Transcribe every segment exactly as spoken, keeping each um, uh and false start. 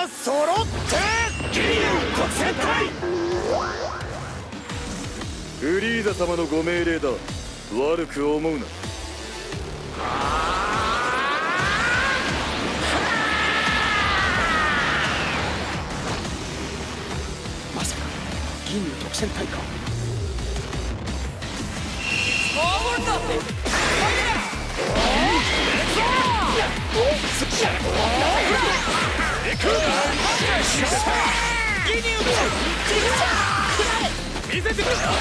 な揃ってギリュウ国戦隊。 フリーザ様のご命令だ。悪く思うな。 まさかギリュウ特戦隊か。見せてくれ。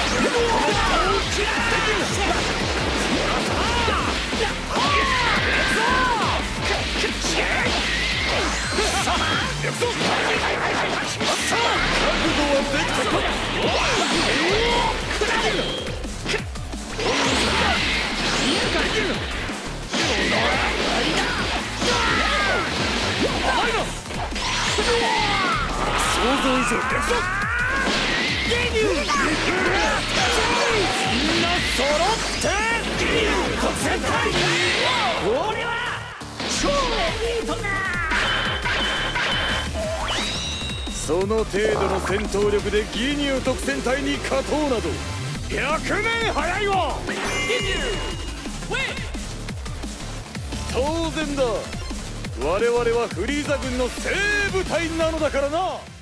想像以上ですぞ。みんな揃ってギリュウ国戦隊。俺は超エリートだ。 その程度の戦闘力でギニュー特戦隊に勝とうなどひゃくねん早いわ。当然だ。我々はフリーザ軍の精鋭部隊なのだからな。